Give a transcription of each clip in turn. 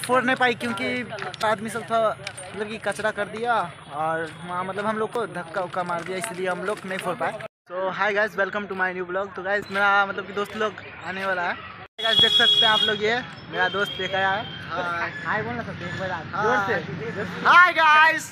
फोड़ नहीं पाई क्योंकि आदमी सब था मतलब कि कचरा कर दिया और वहाँ मतलब हम लोग को धक्का उक्का मार दिया, इसलिए हम लोग नहीं फोड़ पाए। तो hi guys, welcome to my new blog. तो गाइस मेरा मतलब कि दोस्त लोग आने वाला है। गाइस देख सकते हैं आप लोग, ये मेरा दोस्त देखा है। हाय बोलना सकते एक बार जोर से। Hi guys.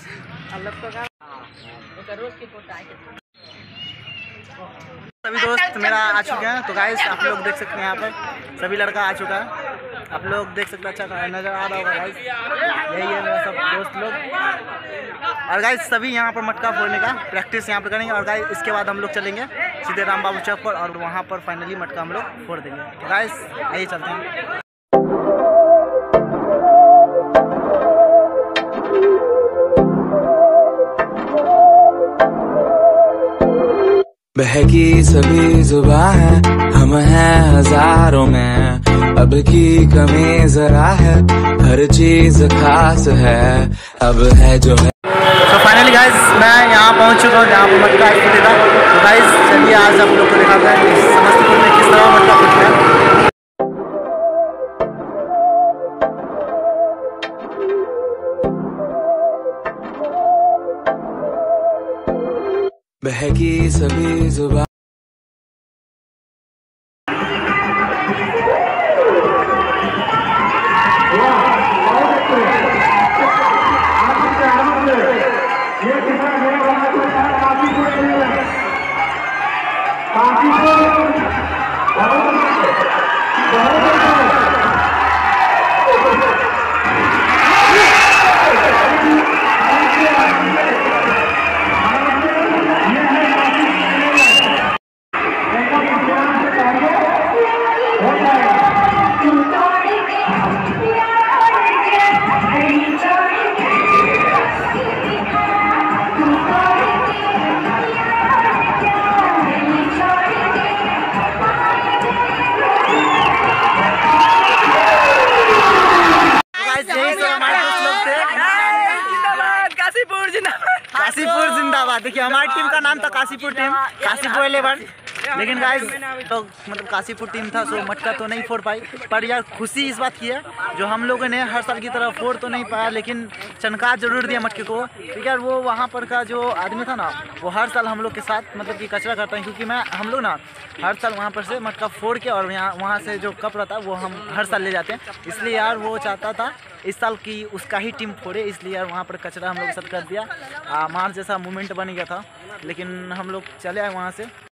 सभी दोस्त मेरा आ चुके हैं। तो गाइस आप लोग देख सकते हैं यहाँ पर सभी लड़का आ चुका है। आप लोग देख सकते हैं, अच्छा नज़र आ रहा होगा गाइस। यही है मेरा सब दोस्त लोग। और गाइस सभी यहाँ पर मटका फोड़ने का प्रैक्टिस यहाँ पर करेंगे। और गाइस इसके बाद हम लोग चलेंगे सीधे राम बाबू चौक पर और वहाँ पर फाइनली मटका हम लोग फोड़ देंगे। तो गाइस यही चलते हैं। बहकी सभी जुबां है, हम हैं हजारों में, अब की कमी जरा है, हर चीज खास है, अब है जो है। तो फाइनली गाइस मैं यहाँ पहुँच चुका हूँ जहाँ पर मटका फूटेगा। तो गाइस चलिए आज आप लोग को दिखाते हैं कि समस्तीपुर में किस तरह मटका फूटता है। बहकी सभी जुबां काशीपुर जिंदाबाद। देखिए हमारी टीम का नाम था काशीपुर टीम, काशीपुर 11। लेकिन गाइस तो मतलब काशीपुर टीम था सो मटका तो नहीं फोड़ पाई। पर यार खुशी इस बात की है जो हम लोगों ने हर साल की तरह फोड़ तो नहीं पाया लेकिन चनका जरूर दिया मटके को। ठीक है, वो वहाँ पर का जो आदमी था ना वो हर साल हम लोग के साथ मतलब कि कचरा करता है, क्योंकि हम लोग ना हर साल वहाँ पर से मटका फोड़ के और वहाँ से जो कप रहता है वो हम हर साल ले जाते हैं। इसलिए यार वो चाहता था इस साल की उसका ही टीम फोड़े, इसलिए यार वहाँ पर कचरा हम लोग के साथ कर दिया। मार जैसा मूवमेंट बन गया था लेकिन हम लोग चले आए वहाँ से।